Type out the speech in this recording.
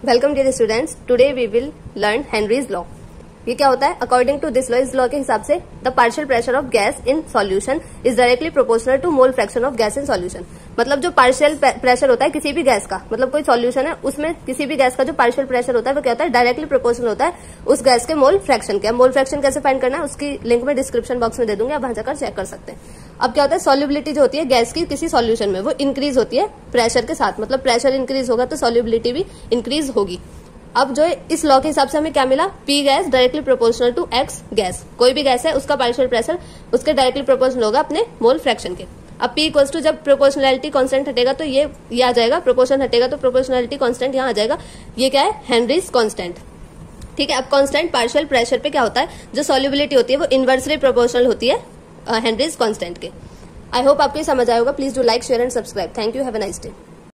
Welcome dear students, today we will learn Henry's law. ये क्या होता है? अकॉर्डिंग टू दिस लॉ, इस लॉ के हिसाब से the partial pressure of gas in solution is directly proportional to mole fraction of gas in solution. मतलब जो पार्शियल प्रेशर होता है किसी भी गैस का, मतलब कोई सॉल्यूशन है उसमें किसी भी गैस का जो पार्शियल प्रेशर होता है वो क्या होता है? डायरेक्टली प्रोपोर्शनल होता है उस गैस के मोल फ्रैक्शन के। मोल फ्रैक्शन कैसे फाइंड करना है उसकी लिंक में डिस्क्रिप्शन बॉक्स में दे दूंगी, आप वहां जाकर चेक कर सकते हैं। अब क्या होता है? सॉल्युबिलिटी जो होती है गैस की किसी सॉल्यूशन में वो इंक्रीज होती है प्रेशर के साथ, मतलब प्रेशर इंक्रीज होगा तो सॉल्युबिलिटी भी इंक्रीज होगी। अब जो इस लॉ के हिसाब से हमें क्या मिला? P gas directly proportional to X gas. कोई भी गैस है उसका पार्शियल प्रेशर उसके डायरेक्टली प्रोपोर्शनल होगा अपने मोल फ्रैक्शन के। अब पी इक्वल्स टू, जब प्रोपोर्शनैलिटी कांस्टेंट हटेगा तो ये आ जाएगा, प्रोपोर्शन हटेगा तो प्रोपोर्शनैलिटी कांस्टेंट यहाँ आ जाएगा। ये क्या है? Henry's constant. ठीक है। अब कांस्टेंट पार्शियल प्रेशर पे क्या होता है? जो सॉल्युबिलिटी होती है वो इनवर्सली प्रोपोर्शनल होती है हेनरीज कांस्टेंट के। आई होप आपको समझ आएगा। Please do like, share and subscribe. Thank you. Have a nice day.